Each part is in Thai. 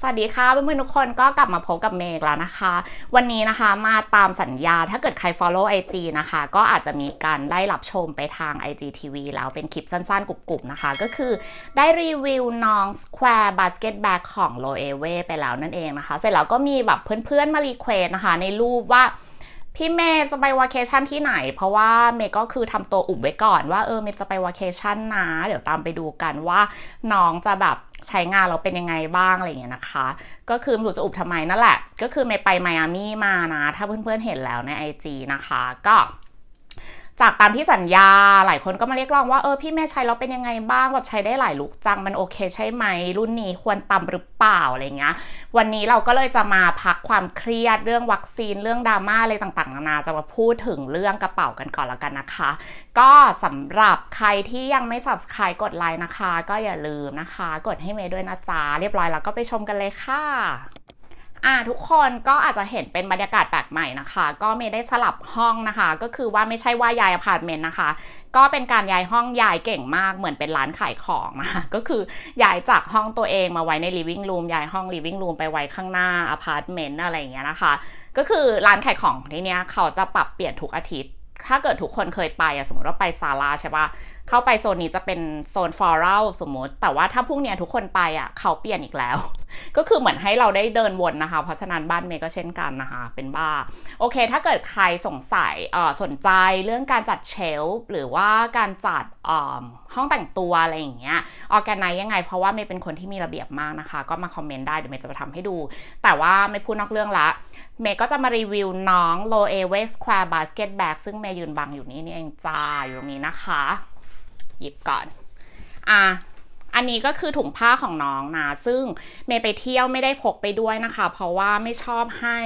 สวัสดีค่ะเพื่อนๆทุกคนก็กลับมาพบกับเมย์แล้วนะคะวันนี้นะคะมาตามสัญญาถ้าเกิดใคร follow IG นะคะก็อาจจะมีการได้รับชมไปทาง IGTV แล้วเป็นคลิปสั้นๆกรุบๆนะคะก็คือได้รีวิวน้อง Square Basket Bag ของ Loewe ไปแล้วนั่นเองนะคะเสร็จแล้วก็มีแบบเพื่อนๆมารีเควสนะคะในรูปว่าพี่เมย์จะไปวาเคชั่นที่ไหนเพราะว่าเมย์ก็คือทำตัวอุบไว้ก่อนว่าเมย์จะไปวาเคชั่นนะเดี๋ยวตามไปดูกันว่าน้องจะแบบใช้งานเราเป็นยังไงบ้างอะไรอย่างเงี้ยนะคะก็คือไม่รู้จะอุบทำไมนั่นแหละก็คือเมย์ไปไมอามี่มานะถ้าเพื่อนๆเห็นแล้วใน IG นะคะก็จากตามที่สัญญาหลายคนก็มาเรียกร้องว่าพี่เมย์ใช้แล้วเป็นยังไงบ้างแบบใช้ได้หลายลุคจังมันโอเคใช่ไหมรุ่นนี้ควรตำหรือเปล่าอะไรเงี้ยวันนี้เราก็เลยจะมาพักความเครียดเรื่องวัคซีนเรื่องดราม่าอะไรต่างๆนานาจะมาพูดถึงเรื่องกระเป๋ากันก่อนแล้วกันนะคะก็สำหรับใครที่ยังไม่ Subscribe กดไลค์นะคะก็อย่าลืมนะคะกดให้เมย์ด้วยนะจ๊ะเรียบร้อยแล้วก็ไปชมกันเลยค่ะทุกคนก็อาจจะเห็นเป็นบรรยากาศแปลกใหม่นะคะก็เมย์ได้สลับห้องนะคะก็คือว่าไม่ใช่ว่าย้ายอพาร์ตเมนต์นะคะก็เป็นการย้ายห้องย้ายเก่งมากเหมือนเป็นร้านขายของนะคะก็คือย้ายจากห้องตัวเองมาไว้ใน living room ย้ายห้อง living room ไปไว้ข้างหน้าอพาร์ตเมนต์อะไรอย่างเงี้ยนะคะก็คือร้านขายของที่เนี้ยเขาจะปรับเปลี่ยนทุกอาทิตย์ถ้าเกิดทุกคนเคยไปสมมติว่าไปซาร่าใช่ปะเข้าไปโซนนี้จะเป็นโซนฟลอรัลสมมติแต่ว่าถ้าพรุ่งนี้ทุกคนไปเขาเปลี่ยนอีกแล้วก็คือเหมือนให้เราได้เดินวนนะคะเพราะฉะนั้นบ้านเมย์ก็เช่นกันนะคะเป็นบ้าโอเคถ้าเกิดใครสงสัยสนใจเรื่องการจัดเชลฟ์หรือว่าการจัดห้องแต่งตัวอะไรอย่างเงี้ยออแกไนซ์ยังไงเพราะว่าเมย์เป็นคนที่มีระเบียบมากนะคะก็มาคอมเมนต์ได้เดี๋ยวเมย์จะมาทำให้ดูแต่ว่าไม่พูดนอกเรื่องละเมย์ก็จะมารีวิวน้อง Loewe Square Basket Bag ซึ่งเมย์ยืนบังอยู่นี่เองจ้าอยู่ตรงนี้นะคะหยิบก่อนอันนี้ก็คือถุงผ้าของน้องนะซึ่งเมย์ไปเที่ยวไม่ได้พกไปด้วยนะคะเพราะว่าไม่ชอบให้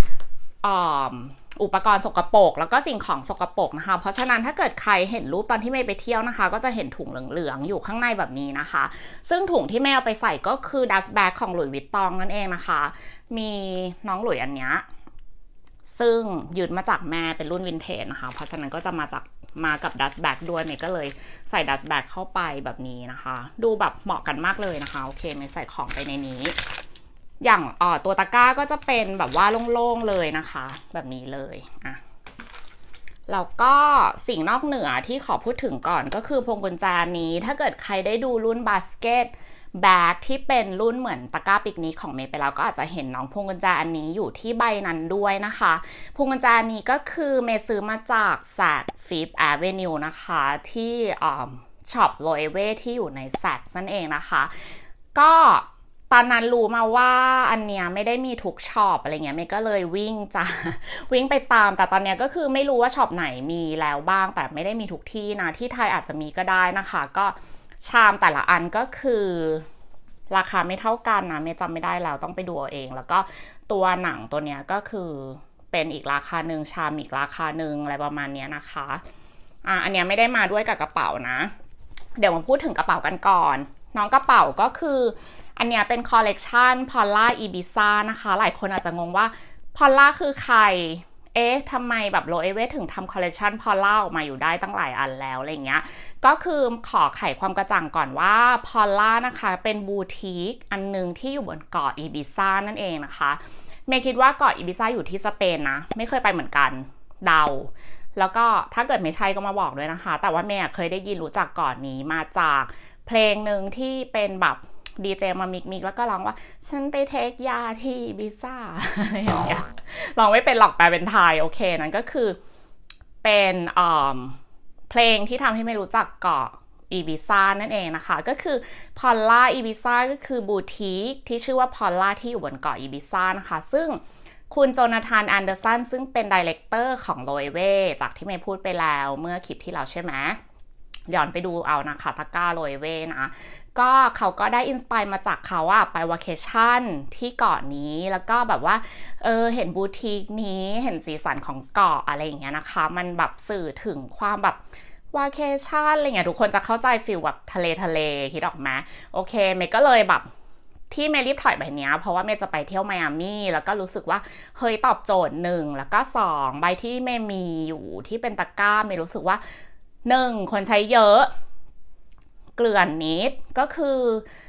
อุปกรณ์สกปรกแล้วก็สิ่งของสกปรกนะคะเพราะฉะนั้นถ้าเกิดใครเห็นรูปตอนที่เมย์ไปเที่ยวนะคะก็จะเห็นถุงเหลืองๆอยู่ข้างในแบบนี้นะคะซึ่งถุงที่เมย์เอาไปใส่ก็คือดัสแบ็กของหลุยส์วิตตองนั่นเองนะคะมีน้องหลุยอันเนี้ยซึ่งยืมมาจากแม่เป็นรุ่นวินเทจนะคะเพราะฉะนั้นก็จะมากับดัสแบ็กด้วยเมย์ก็เลยใส่ดัสแบ็กเข้าไปแบบนี้นะคะดูแบบเหมาะกันมากเลยนะคะโอเคเมย์ใส่ของไปในนี้อย่างตัวตะกร้าก็จะเป็นแบบว่าโล่งๆเลยนะคะแบบนี้เลยแล้วก็สิ่งนอกเหนือที่ขอพูดถึงก่อนก็คือพวงกุญแจนี้ถ้าเกิดใครได้ดูรุ่นบาสเกตแบกที่เป็นรุ่นเหมือนตะกร้าปิกนิกของเมย์ไปแล้วก็อาจจะเห็นน้องพวงกุญแจอันนี้อยู่ที่ใบนั้นด้วยนะคะพวงกุญแจนี้ก็คือเมย์ซื้อมาจากแซกฟิฟแอเวนิวนะคะที่ช็อปโลเอเวที่อยู่ในแซกนั่นเองนะคะก็ตอนนั้นรู้มาว่าอันเนี้ยไม่ได้มีทุกช็อปอะไรเงี้ยเมย์ก็เลยวิ่งไปตามแต่ตอนเนี้ยก็คือไม่รู้ว่าช็อปไหนมีแล้วบ้างแต่ไม่ได้มีทุกที่นะที่ไทยอาจจะมีก็ได้นะคะก็ชามแต่ละอันก็คือราคาไม่เท่ากันนะเมย์จำไม่ได้แล้วต้องไปดูเอาเองแล้วก็ตัวหนังตัวเนี้ยก็คือเป็นอีกราคาหนึ่งชามอีกราคาหนึ่งอะไรประมาณนี้นะคะอันเนี้ยไม่ได้มาด้วยกับกระเป๋านะเดี๋ยวมาพูดถึงกระเป๋ากันก่อนน้องกระเป๋าก็คืออันเนี้ยเป็นคอลเลกชันพอลล่าอีบิซ่านะคะหลายคนอาจจะงงว่าพอลล่าคือใครทำไมแบบโลเอเวถึงทำคอลเลกชันพอลล่าออกมาอยู่ได้ตั้งหลายอันแล้วอะไรเงี้ยก็คือขอไขความกระจ่างก่อนว่าพอลล่านะคะเป็นบูติกอันนึงที่อยู่บนเกาะอีบิซ่านั่นเองนะคะเมย์คิดว่าเกาะอีบิซ่าอยู่ที่สเปนนะไม่เคยไปเหมือนกันเดาแล้วก็ถ้าเกิดไม่ใช่ก็มาบอกด้วยนะคะแต่ว่าเมย์เคยได้ยินรู้จักเกาะนี้มาจากเพลงหนึ่งที่เป็นแบบดีเจมามิกแล้วก็ร้องว่าฉันไปเทคยาที่บิซ่าอะไรอย่างเงี้ยร้องไม่เป็นหรอกแปลเป็นไทยโอเคนั่นก็คือเป็นเพลงที่ทำให้ไม่รู้จักเกาะอีบิซ่านั่นเองนะคะก็คือพอลล่าอีบิซ่าก็คือบูติกที่ชื่อว่าพอลล่าที่อยู่บนเกาะอีบิซ่านะคะซึ่งคุณโจนาธานแอนเดอร์สันซึ่งเป็นไดเรคเตอร์ของโลเอเวจากที่เมย์พูดไปแล้วเมื่อคลิปที่เราใช่ไหมย้อนไปดูเอานะคะตะกร้าโลเอเวนะก็เขาก็ได้อินสไปร์มาจากเขาไปวาเคชั่นที่เกาะนี้แล้วก็แบบว่าเห็นบูติกนี้เห็นสีสันของเกาะอะไรอย่างเงี้ยนะคะมันแบบสื่อถึงความแบบวาเคชั่นอะไรเงี้ยทุกคนจะเข้าใจฟีลแบบทะเลคิดออกไหมโอเคเมย์ก็เลยแบบที่เมย์รีบถอยใบนี้เพราะว่าเมย์จะไปเที่ยวไมอามี่แล้วก็รู้สึกว่าเฮ้ยตอบโจทย์1แล้วก็2ใบที่เมย์มีอยู่ที่เป็นตะกร้าเมย์รู้สึกว่า1คนใช้เยอะเกลื่อนนิดก็คือ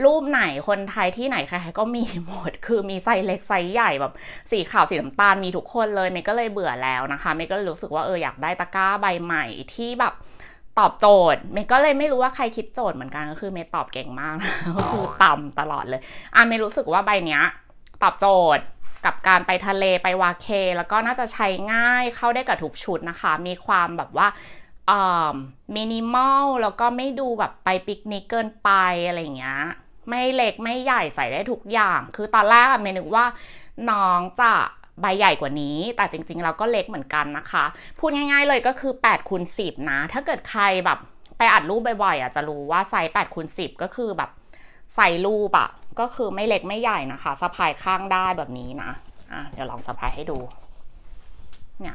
รูปไหนคนไทยที่ไหนใครๆก็มีหมดคือมีไซส์เล็กไซส์ใหญ่แบบสีขาวสีน้ำตาลมีทุกคนเลยเมย์ก็เลยเบื่อแล้วนะคะเมย์ก็รู้สึกว่าอยากได้ตะกร้าใบใหม่ที่แบบตอบโจทย์เมย์ก็เลยไม่รู้ว่าใครคิดโจทย์เหมือนกันก็คือเมย์ตอบเก่งมากก็คือต่ำตลอดเลยเมย์รู้สึกว่าใบเนี้ยตอบโจทย์กับการไปทะเลไปวาเคแล้วก็น่าจะใช้ง่ายเข้าได้กับทุกชุดนะคะมีความแบบว่ามินิมอลแล้วก็ไม่ดูแบบไปปิกนิกเกินไปอะไรเงี้ยไม่เล็กไม่ใหญ่ใส่ได้ทุกอย่างคือตอนแรกเมย์นึกว่าน้องจะใบใหญ่กว่านี้แต่จริงๆเราก็เล็กเหมือนกันนะคะพูดง่ายๆเลยก็คือ8 คูณ 10นะถ้าเกิดใครแบบไปอัดรูปบ่อยๆจะรู้ว่าไซส์8 คูณ 10ก็คือแบบใส่รูปก็คือไม่เล็กไม่ใหญ่นะคะสะพายข้างได้แบบนี้นะเดี๋ยวลองสะพายให้ดูเนี่ย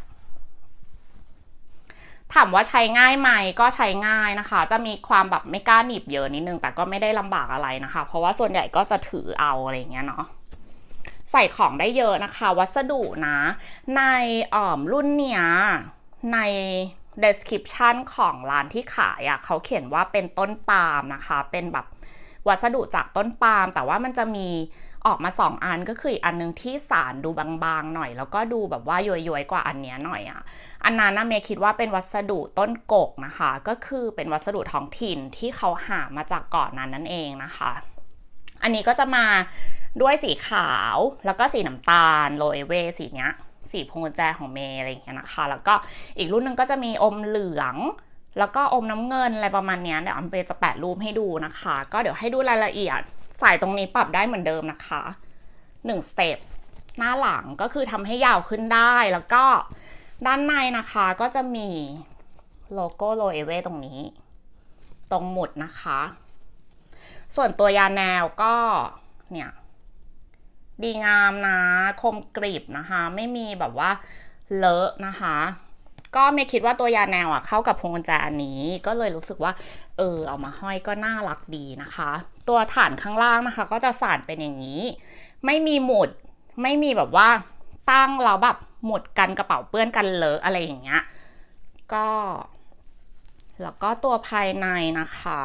ถามว่าใช้ง่ายไหมก็ใช้ง่ายนะคะจะมีความแบบไม่กล้าหนีบเยอะนิดนึงแต่ก็ไม่ได้ลำบากอะไรนะคะเพราะว่าส่วนใหญ่ก็จะถือเอาอะไรอย่างเงี้ยเนาะใส่ของได้เยอะนะคะวัสดุนะในรุ่นเนี้ยใน description ของร้านที่ขายเขาเขียนว่าเป็นต้นปาล์มนะคะเป็นแบบวัสดุจากต้นปาล์มแต่ว่ามันจะมีออกมา2 อันก็คืออีกอันนึงที่สารดูบางๆหน่อยแล้วก็ดูแบบว่าย้อยๆกว่าอันเนี้ยหน่อยอันนั้นนะเมย์คิดว่าเป็นวัสดุต้นกกนะคะก็คือเป็นวัสดุท้องถิ่นที่เขาหามาจากก่อนนั้นนั่นเองนะคะอันนี้ก็จะมาด้วยสีขาวแล้วก็สีน้ำตาลโรยเวสีเนี้ยสีพวงกุญแจของเมย์อะไรอย่างเงี้ยนะคะแล้วก็อีกรุ่นนึงก็จะมีอมเหลืองแล้วก็อมน้ำเงินอะไรประมาณนี้เดี๋ยวอัมเปจะแปะรูปให้ดูนะคะก็เดี๋ยวให้ดูรายละเอียดสายตรงนี้ปรับได้เหมือนเดิมนะคะ1 สเต็ปหน้าหลังก็คือทำให้ยาวขึ้นได้แล้วก็ด้านในนะคะก็จะมีโลโก้โรเอเวตรงนี้ตรงหมุดนะคะส่วนตัวยาแนวก็เนี่ยดีงามนะคมกริบนะคะไม่มีแบบว่าเลอะนะคะก็ไม่คิดว่าตัวยาแนวเข้ากับพวงกุญแจอันนี้ก็เลยรู้สึกว่าเอามาห้อยก็น่ารักดีนะคะตัวฐานข้างล่างนะคะก็จะสานเป็นอย่างนี้ไม่มีหมุดไม่มีแบบว่าตั้งแล้วแบบหมุดกันกระเป๋าเปื้อนกันเลอะอะไรอย่างเงี้ยก็แล้วก็ตัวภายในนะคะ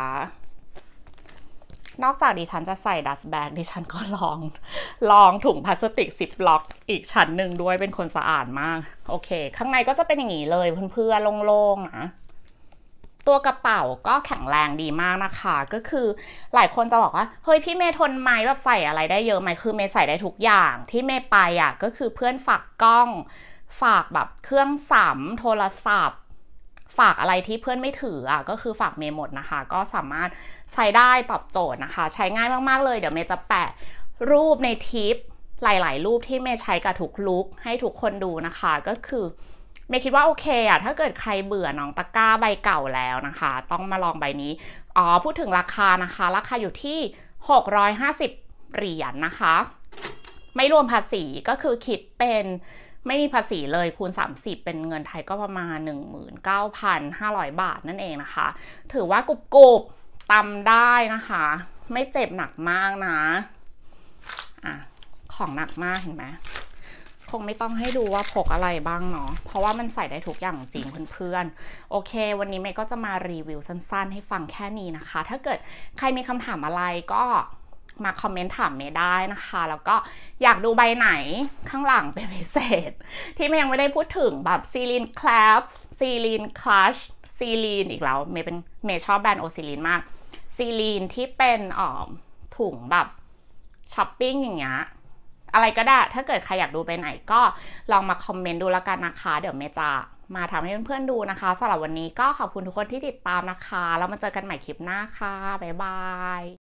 นอกจากดิฉันจะใส่ดัสแบกดิฉันก็ลองถุงพลาสติก10 ล็อกอีกชั้นหนึ่งด้วยเป็นคนสะอาดมากโอเคข้างในก็จะเป็นอย่างนี้เลยเพื่อนๆโล่งๆนะตัวกระเป๋าก็แข็งแรงดีมากนะคะก็คือหลายคนจะบอกว่าเฮ้ยพี่เมย์ทนไหมแบบใส่อะไรได้เยอะไหมคือเมย์ใส่ได้ทุกอย่างที่เมย์ไปก็คือเพื่อนฝากกล้องฝากแบบเครื่องสำโทรศัพท์ฝากอะไรที่เพื่อนไม่ถือก็คือฝากเมย์หมดนะคะก็สามารถใช้ได้ตอบโจทย์นะคะใช้ง่ายมากๆเลยเดี๋ยวเมย์จะแปะรูปในทิปหลายๆรูปที่เมย์ใช้กับทุกลุคให้ทุกคนดูนะคะก็คือเมย์คิดว่าโอเคถ้าเกิดใครเบื่อน้องตะกร้าใบเก่าแล้วนะคะต้องมาลองใบนี้พูดถึงราคานะคะราคาอยู่ที่650 เหรียญนะคะไม่รวมภาษีก็คือคิดเป็นไม่มีภาษีเลยคูณ30เป็นเงินไทยก็ประมาณ 19,500 บาทนั่นเองนะคะถือว่ากรุบๆตำได้นะคะไม่เจ็บหนักมากนะของหนักมากเห็นไหมคงไม่ต้องให้ดูว่าพกอะไรบ้างเนาะเพราะว่ามันใส่ได้ทุกอย่างจริงเพื่อนๆโอเควันนี้เมย์ก็จะมารีวิวสั้นๆให้ฟังแค่นี้นะคะถ้าเกิดใครมีคำถามอะไรก็มาคอมเมนต์ถามเมย์ได้นะคะแล้วก็อยากดูใบไหนข้างหลังเป็นพิเศษที่เมย์ยังไม่ได้พูดถึงแบบซีลีนคลาสซีลีนคลัชซีลีนอีกแล้วเมย์ชอบแบรนด์โอซิลีนมากซีลีนที่เป็นถุงแบบช้อปปิ้งอย่างเงี้ยอะไรก็ได้ถ้าเกิดใครอยากดูไปไหนก็ลองมาคอมเมนต์ดูแล้วกันนะคะเดี๋ยวเมย์จะมาทำให้เพื่อนๆดูนะคะสำหรับวันนี้ก็ขอบคุณทุกคนที่ติดตามนะคะแล้วมาเจอกันใหม่คลิปหน้าค่ะบ๊ายบาย